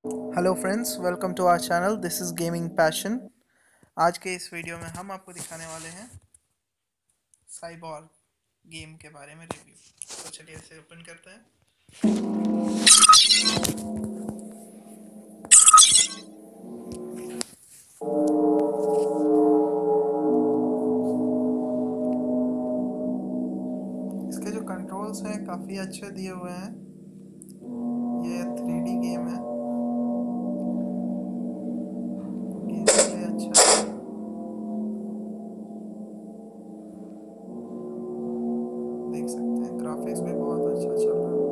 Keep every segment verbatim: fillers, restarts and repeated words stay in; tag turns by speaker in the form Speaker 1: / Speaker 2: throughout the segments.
Speaker 1: Hello friends, welcome to our channel. This is gaming passion. आज के इस video में हम आपको दिखाने वाले हैं साइबॉर्ग गेम के बारे में रिव्यू। तो चलिए इसे ओपन करते हैं। इसके जो कंट्रोल्स हैं काफ़ी अच्छे दिए हुए हैं। ये थ्री डी गेम है, गेम प्ले अच्छा है। देख सकते हैं ग्राफिक्स भी बहुत अच्छा चल रहा है।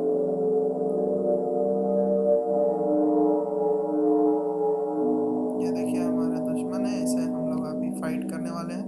Speaker 1: ये देखिए हमारा दुश्मन है, इसे हम लोग अभी फाइट करने वाले हैं।